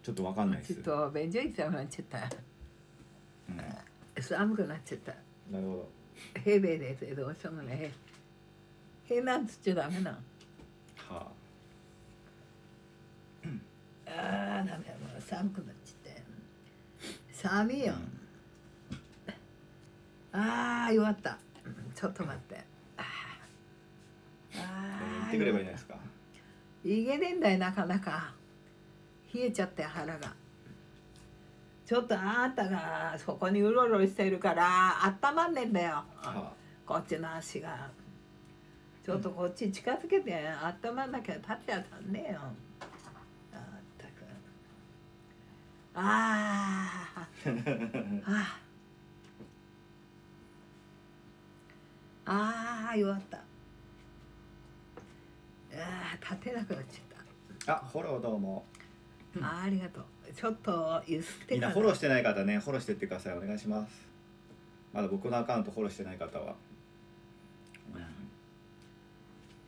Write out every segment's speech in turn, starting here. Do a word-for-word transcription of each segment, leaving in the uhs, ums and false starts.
ちょっとわかんないです。 ちょっと便所行きたくなっちゃった、うん、寒くなっちゃった。 なるほど。 平米でどうしようもね。平なんつっちゃダメな。はあ。 ああ、ダメ、もう寒くなっちゃって。寒いよ。うん、ああ、弱った。ちょっと待って。ああ。行ってくればいいじゃないですか。 いけねえんだよ、なかなか。冷えちゃって腹が。ちょっとあんたがそこにうろうろしてるからあったまんねえんだよ、はあ、こっちの足が。ちょっとこっち近づけてあったまんなきゃ立ってやたんねえよ。あったく。ああああ、弱った。ああ、立てなくなっちゃった。 あ、フォローどうも。 あ、ありがとう。ちょっとゆすってみんなフォローしてない方ね、フォローしてってください。お願いします。まだ僕のアカウントフォローしてない方は、 うん、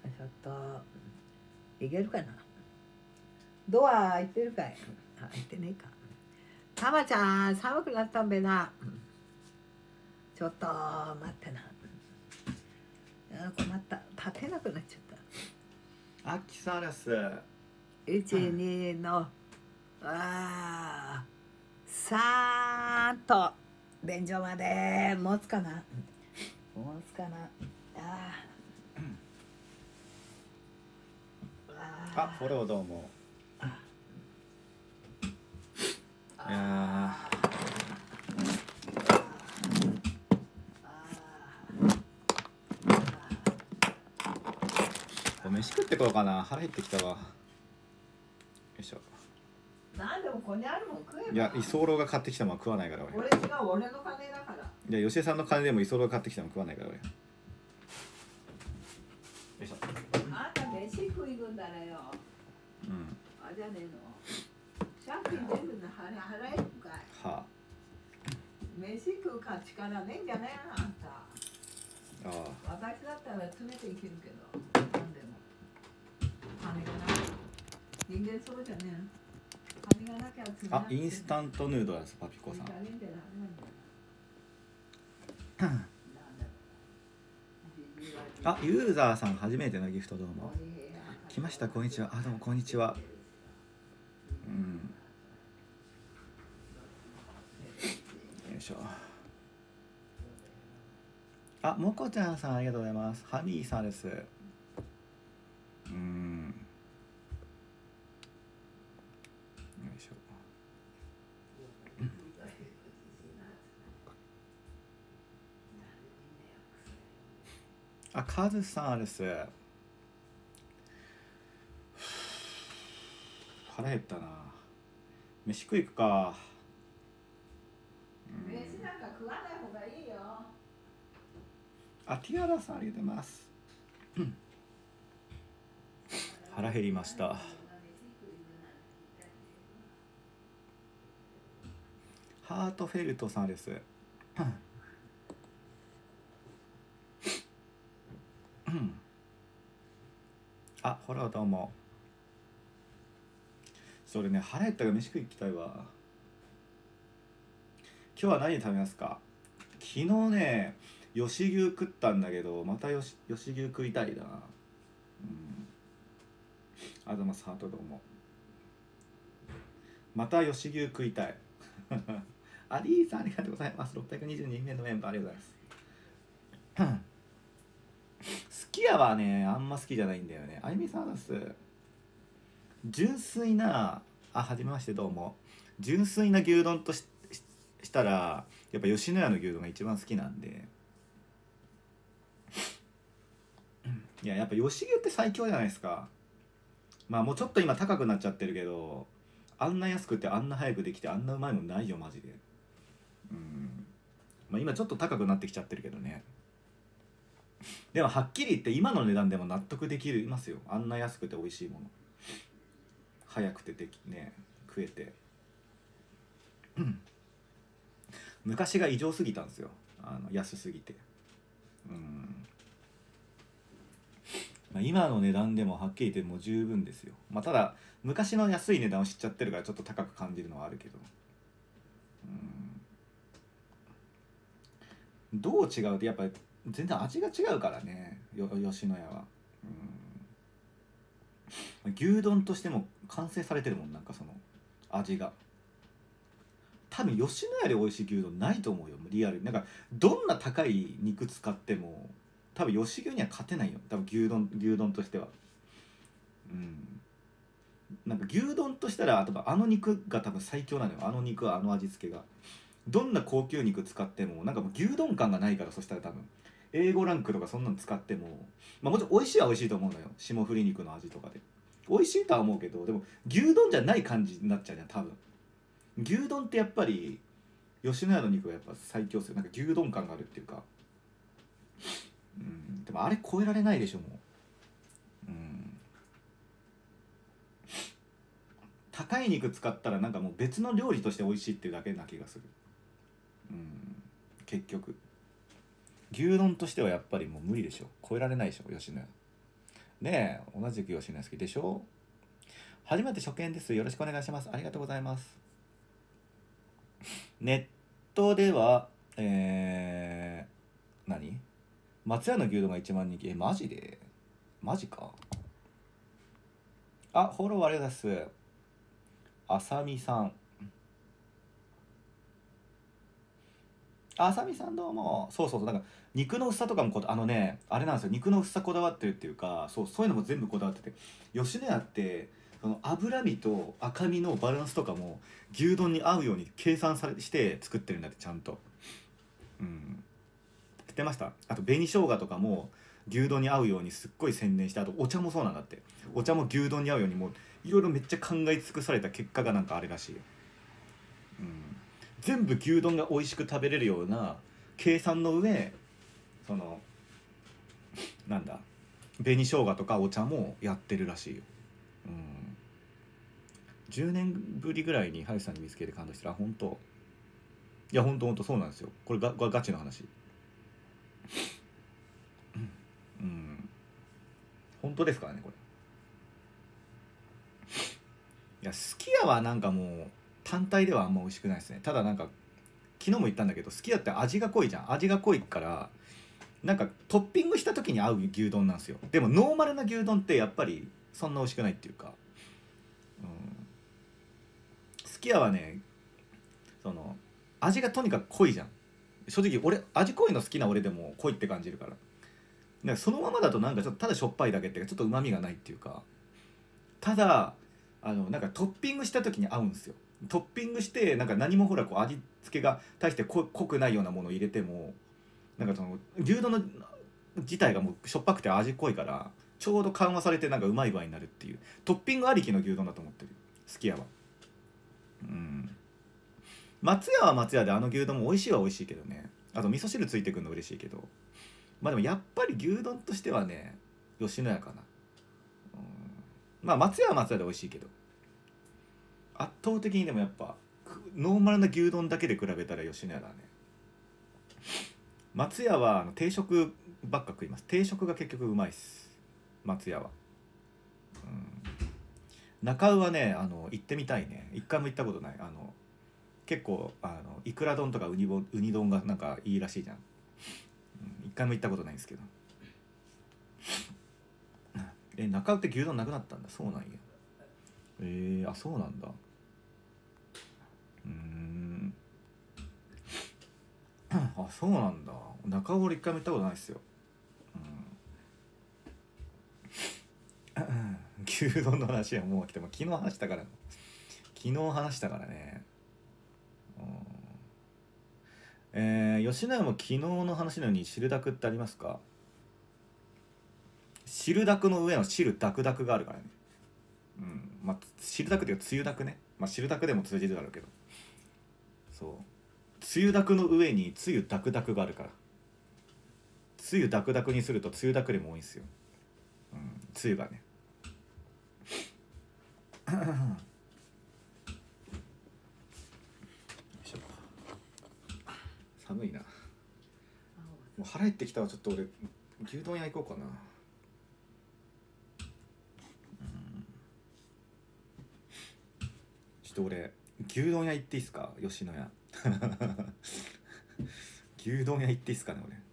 ちょっといけるかな。ドア開いてるかい。開いてねえか。たまちゃん寒くなったんべな。ちょっと待ってな。困った、立てなくなっちゃった。 アキサラスいち、にのあさーっと便所まで持つかな、持つかな。ああ、フォローどうも。いやー、飯食ってこようかな。腹減ってきたわ。よいしょ。 なんでもここにあるもん食えば。 いや、居候が買ってきたもん食わないから俺。俺違う、俺の金だから。 いや、吉江さんの金でも居候が買ってきたもん食わないから俺。よいしょ。 あんた飯食い分だらよ。うん。あ、じゃねえの。借金全部の払払えるかい。はあ。飯食う価値からねえんじゃねえな、あんた。ああ。私だったら詰めていけるけど、なんでも。金がない。人間そうじゃねえ。 あ、インスタントヌードルです、パピコさん。あ、ユーザーさん初めてのギフトどうも。来ました、こんにちは。あ、どうもこんにちは。うん。よいしょ。あ、もこちゃんさんありがとうございます。ハミーさんです。うん。よいしょ。あ、カズさんです。腹減ったな。飯食い行くか。 うん、飯なんか食わない方がいいよ。 あ、ティアラさんありがとうございます。腹減りました。ハートフェルトさんです。あ、ほらどうも。それね、腹減ったから飯食い行きたいわ。今日は何食べますか？昨日ね、吉牛食ったんだけど、またよし吉牛食いたいな。うん。あざますハートどうも。また吉牛食いたい。アリーさんありがとうございます。ろっぴゃくにじゅうにめいのメンバーありがとうございます。すき家はね、あんま好きじゃないんだよね。あゆみさんです。純粋な、あ、はじめましてどうも。純粋な牛丼と し, し, したら、やっぱ吉野家の牛丼が一番好きなんで。いや、やっぱ吉牛って最強じゃないですか。まあもうちょっと今高くなっちゃってるけど、あんな安くてあんな早くできてあんなうまいもんないよマジで。うん。まあ今ちょっと高くなってきちゃってるけどね。でもはっきり言って今の値段でも納得できますよ。あんな安くて美味しいもの。早くてできね食えて。昔が異常すぎたんですよ。あの安すぎて。うん。 まあ、今の値段でもはっきり言ってもう十分ですよ。まあただ昔の安い値段を知っちゃってるからちょっと高く感じるのはあるけど、うん、どう違うってやっぱり全然味が違うからね、よ吉野家は、うん、牛丼としても完成されてるもん、なんかその味が。多分吉野家で美味しい牛丼ないと思うよ、リアルに。なんかどんな高い肉使っても多分吉牛には勝てないよ、多分牛丼牛丼としては。うん、なんか牛丼としたらあの肉が多分最強なのよ、あの肉はあの味付けが。どんな高級肉使ってもなんかもう牛丼感がないから、そしたら多分 エーご ランクとかそんなの使っても、まあもちろん美味しいは美味しいと思うのよ、霜降り肉の味とかで美味しいとは思うけど、でも牛丼じゃない感じになっちゃうじゃん多分。牛丼ってやっぱり吉野家の肉がやっぱ最強っすよ、なんか牛丼感があるっていうか。うん、でもあれ超えられないでしょもう。うん、高い肉使ったらなんかもう別の料理として美味しいっていうだけな気がする。うん、結局牛丼としてはやっぱりもう無理でしょ、超えられないでしょ吉野家ねえ。同じく吉野家好きでしょ。初めて初見です、よろしくお願いします。ありがとうございます。ネットではえー、何松屋の牛丼が一番人気。えマジでマジか。あ、フォローありがとうございます。あさみさん、あさみさんどうも。そうそうそう、なんか肉の薄さとかもこあのねあれなんですよ、肉の薄さこだわってるっていうか、そうそういうのも全部こだわってて、吉野家ってその脂身と赤身のバランスとかも牛丼に合うように計算されして作ってるんだってちゃんと。うん、知ってました？あと紅生姜とかも牛丼に合うようにすっごい洗練して、あとお茶もそうなんだって。お茶も牛丼に合うようにもういろいろめっちゃ考え尽くされた結果がなんかあれらしいよ。うん、全部牛丼が美味しく食べれるような計算の上、そのなんだ紅生姜とかお茶もやってるらしいよ。うん、じゅうねんぶりぐらいにハルさんに見つけて感動したら、本当いや本当本当そうなんですよ、これがガチの話。うん、本当ですからねこれ。いやすき家はなんかもう単体ではあんま美味しくないですね。ただなんか昨日も言ったんだけど、すき家って味が濃いじゃん、味が濃いからなんかトッピングした時に合う牛丼なんですよ。でもノーマルな牛丼ってやっぱりそんな美味しくないっていうか、うん、すき家はねその味がとにかく濃いじゃん。正直俺味濃いの好きな俺でも濃いって感じるから、なんかそのままだとなんかちょっとただしょっぱいだけっていうかちょっとうまみがないっていうか。ただあのなんかトッピングした時に合うんですよ。トッピングしてなんか何もほらこう味付けが大して濃くないようなものを入れてもなんかその牛丼の自体がもうしょっぱくて味濃いからちょうど緩和されてなんかうまい具合になるっていうトッピングありきの牛丼だと思ってるすき家は。うん、松屋は松屋であの牛丼も美味しいは美味しいけどね、あと味噌汁ついてくるの嬉しいけど、まあでもやっぱり牛丼としてはね吉野家かな。うん、まあ松屋は松屋で美味しいけど圧倒的にでもやっぱノーマルな牛丼だけで比べたら吉野家だね。松屋はあの定食ばっか食います。定食が結局うまいっす松屋は。うん、中尾はねあの行ってみたいね、一回も行ったことない。あの結構あのいくら丼とかウニボウニ丼がなんかいいらしいじゃん、うん、一回も行ったことないんですけど。え中尾って牛丼なくなったんだ。そうなんや。えー、あそうなんだ。うーんあそうなんだ。中尾俺一回も行ったことないっすよ。うん、牛丼の話はもう来ても昨日話したから昨日話したからね。えー、吉野家も昨日の話のように汁だくってありますか？汁だくの上の汁ダクダクがあるからね。うん、まあ汁だくっていうかつゆだくね。まあ汁だくでも通じるだろうけど、そうつゆだくの上につゆダクダクがあるから、つゆダクダクにするとつゆだくでも多いんですよ。うん、つゆがね寒いな。もう腹減ってきたわ。ちょっと俺牛丼屋行こうかな。 ちょっと俺牛丼屋行っていいっすか、吉野家牛丼屋行っていいっすかね俺。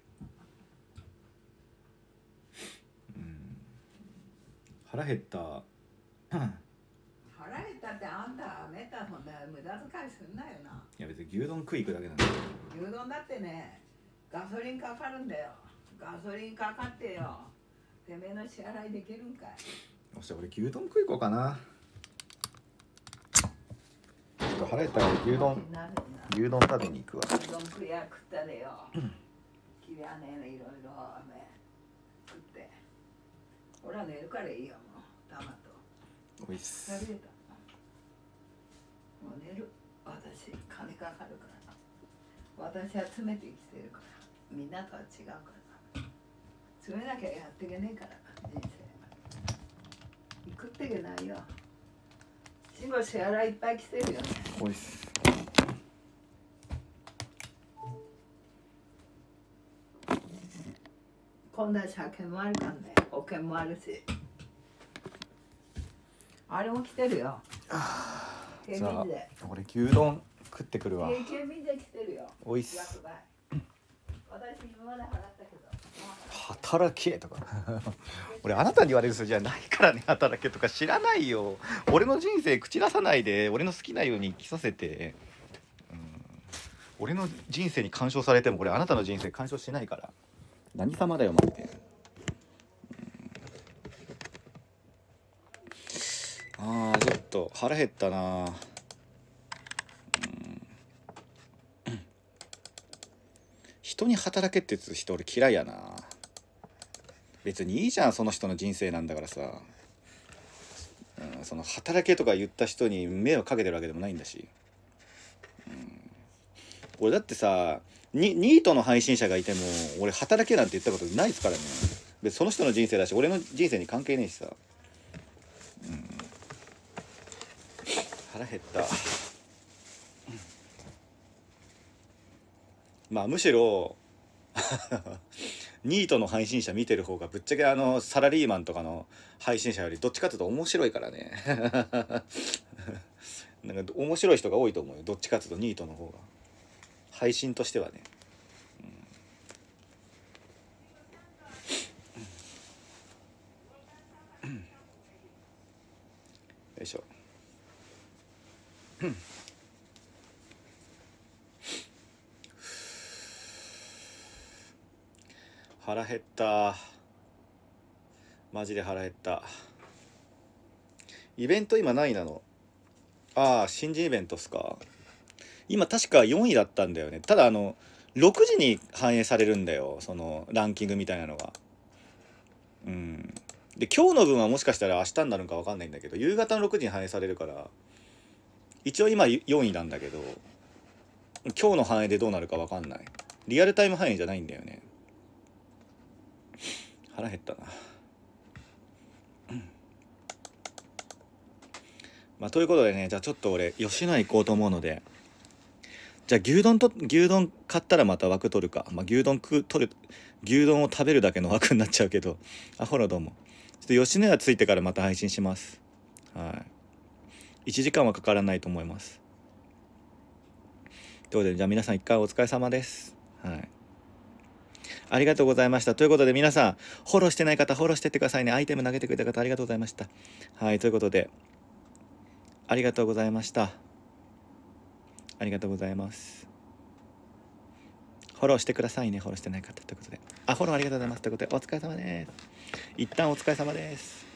うん、腹減った。 腹減ったってあんためったそんな無駄遣いすんなよな。 いや別に牛丼食い行くだけなんだよ。 牛丼だってねガソリンかかるんだよ。ガソリンかかってよてめえの支払いできるんかい。 よっしゃ俺牛丼食い行こうかな。ちょっと腹減ったから牛丼牛丼食べに行くわ。 牛丼食いや食ったでよ。きりゃねえいろいろ食って俺は寝るからいいよもうたまと。 おいっす。 食べたもう寝る。私金かかるからな。私は詰めて生きてるからみんなとは違うからな。詰めなきゃやっていけねえから人生食っていけないよ。慎吾支払いいっぱい来てるよね。 おいっす。 今度は車もあるからね。保険もあるしあれも来てるよ。 じゃあ俺牛丼食ってくるわ。 経験で来てるよ。 おいっす。 私今まで払ったけど働けとか俺あなたに言われる筋じゃないからね。働けとか知らないよ。俺の人生口出さないで俺の好きなように生きさせて、うん、俺の人生に干渉されてもこれあなたの人生干渉しないから。何様だよ待って、うん、あーちょっと腹減ったな。人に働けって言う人俺嫌いやな。別にいいじゃんその人の人生なんだからさ、うん、その働けとか言った人に迷惑かけてるわけでもないんだし、うん、俺だってさニ, ニートの配信者がいても俺働けなんて言ったことないですからね。でその人の人生だし俺の人生に関係ねえしさ、うん、腹減った。まあむしろニートの配信者見てる方がぶっちゃけあのサラリーマンとかの配信者よりどっちかっていうと面白いからねなんか面白い人が多いと思うよ。どっちかっていうとニートの方が配信としてはね、うん、よいしょ腹減った。マジで腹減った。イベント今何位なの？ああ新人イベントっすか。今確かよんいだったんだよね。ただあのろくじに反映されるんだよそのランキングみたいなのが。うんで今日の分はもしかしたら明日になるのか分かんないんだけど夕方のろくじに反映されるから一応今よんいなんだけど今日の反映でどうなるか分かんない。リアルタイム反映じゃないんだよね。腹減ったな、うん、まあということでね、じゃあちょっと俺吉野家行こうと思うので、じゃあ牛丼と牛丼買ったらまた枠取るか。まあ牛丼食取る牛丼を食べるだけの枠になっちゃうけど、あほらどうも。ちょっと吉野家着いてからまた配信します。はい。いちじかんはかからないと思います。ということでじゃあ皆さん一回お疲れ様です。はい。ありがとうございました。ということで皆さんフォローしてない方フォローしてってくださいね。アイテム投げてくれた方ありがとうございました。はいということでありがとうございました。ありがとうございます。フォローしてくださいね。フォローしてない方ということであフォローありがとうございますということでお疲れ様です。一旦お疲れ様です。